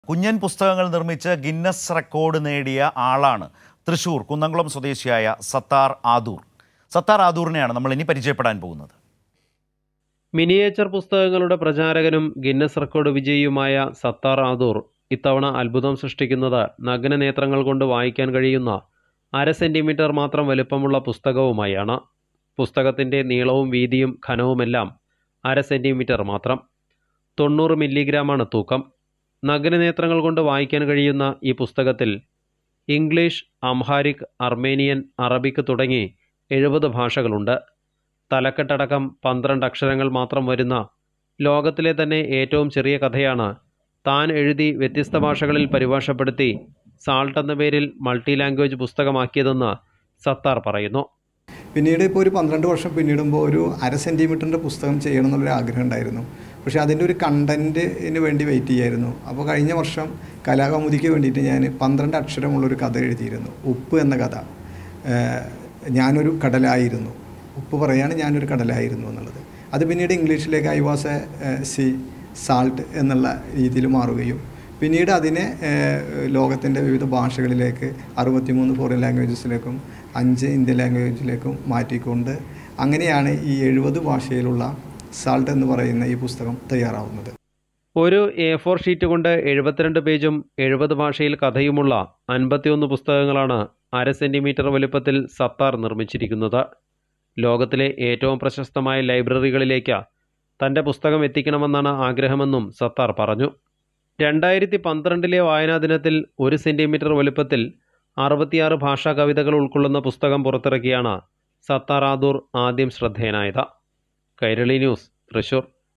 കുഞ്ഞൻ പുസ്തകങ്ങൾ നിർമ്മിച്ച് Guinness record നേടിയ ആളാണ് തൃശൂർ കുന്നംകുളം സ്വദേശിയായ സത്താർ ആദൂർ. സത്താർ ആദൂറിനെയാണ് നമ്മൾ ഇനി പരിചയപ്പെടാൻ പോകുന്നത്. മിനിയേച്ചർ പുസ്തകങ്ങളുടെ പ്രചാരകനും ഗിന്നസ് റെക്കോർഡ് വിജയിയുമായ സത്താർ ആദൂർ ഇത്തവണ അത്ഭുതം സൃഷ്ടിക്കുന്നത് നഗ്ന നേത്രങ്ങൾ കൊണ്ട് വായിക്കാൻ കഴിയുന്ന 1/2 സെന്റിമീറ്റർ മാത്രം വലുപ്പമുള്ള പുസ്തകവുമായാണ്. പുസ്തകത്തിൻ്റെ നീളവും വീതിയും ഘനവുമെല്ലാം 1/2 സെന്റിമീറ്റർ മാത്രം. 90 മില്ലിഗ്രാമാണ് തൂക്കം. നഗ്നനേത്രങ്ങൾ കൊണ്ട് വായിക്കാൻ കഴിയുന്ന ഈ പുസ്തകത്തിൽ ഇംഗ്ലീഷ്, അംഹാരിക്, അർമേനിയൻ, അറബിക് തുടങ്ങി 70 ഭാഷകളുണ്ട്. തലക്കെട്ടടക്കം 12 അക്ഷരങ്ങൾ മാത്രം വരുന്ന ലോകത്തിലെ തന്നെ ഏറ്റവും ചെറിയ കഥയാണ് താൻ എഴുതി വ്യത്യസ്ത ഭാഷകളിൽ പരിഭാഷപ്പെടുത്തി സാൾട്ട് എന്ന പേരിൽ മൾട്ടി ലാംഗ്വേജ് പുസ്തകമാക്കിയതെന്ന് സത്താർ പറയുന്നു. പിന്നീട് ഇപ്പോൾ ഒരു 12 വർഷം പിന്നിടുമ്പോൾ ഒരു 1/2 സെൻറ്റിമീറ്ററിൻ്റെ പുസ്തകം ചെയ്യണം എന്നുള്ളൊരു ആഗ്രഹം ഉണ്ടായിരുന്നു. പക്ഷേ അതിൻ്റെ ഒരു കണ്ടൻറ്റിന് വേണ്ടി വെയിറ്റ് ചെയ്യായിരുന്നു. അപ്പോൾ കഴിഞ്ഞ വർഷം കലാകൗമുദിക്ക് വേണ്ടിയിട്ട് ഞാൻ 12 അക്ഷരമുള്ളൊരു കഥ എഴുതിയിരുന്നു. ഉപ്പ് എന്ന കഥ. ഞാനൊരു കടലായിരുന്നു, ഉപ്പ് പറയാണ് ഞാനൊരു കടലായിരുന്നു എന്നുള്ളത്. അത് പിന്നീട് ഇംഗ്ലീഷിലേക്ക് I was a sea salt എന്നുള്ള രീതിയിൽ മാറുകയും പിന്നീട് അതിനെ ലോകത്തിൻ്റെ വിവിധ ഭാഷകളിലേക്ക് 63 ഫോറിൻ ലാംഗ്വേജസിലേക്കും 5 ഇന്ത്യൻ ലാംഗ്വേജിലേക്കും മാറ്റിക്കൊണ്ട് അങ്ങനെയാണ് ഈ 70 ഭാഷയിലുള്ള സാൾട്ട് എന്ന് പറയുന്ന ഈ പുസ്തകം തയ്യാറാവുന്നത്. ഒരു A4 ഷീറ്റ് കൊണ്ട് 72 പേജും 70 ഭാഷയിൽ കഥയുമുള്ള 51 പുസ്തകങ്ങളാണ് 1/2 സെന്റിമീറ്റർ വലുപ്പത്തിൽ സത്താർ നിർമ്മിച്ചിരിക്കുന്നത്. ലോകത്തിലെ ഏറ്റവും പ്രശസ്തമായ ലൈബ്രറികളിലേക്ക് തൻ്റെ പുസ്തകം എത്തിക്കണമെന്നാണ് ആഗ്രഹമെന്നും സത്താർ പറഞ്ഞു. 2012 വായനാ ദിനത്തിൽ 1 സെന്റിമീറ്റർ വലുപ്പത്തിൽ 66 ഭാഷാ കവിതകൾ ഉൾക്കൊള്ളുന്ന പുസ്തകം പുറത്തിറക്കിയാണ് സത്താർ ആദൂർ ആദ്യം ശ്രദ്ധേയനായത്. കൈരളി ന്യൂസ്, തൃശൂർ.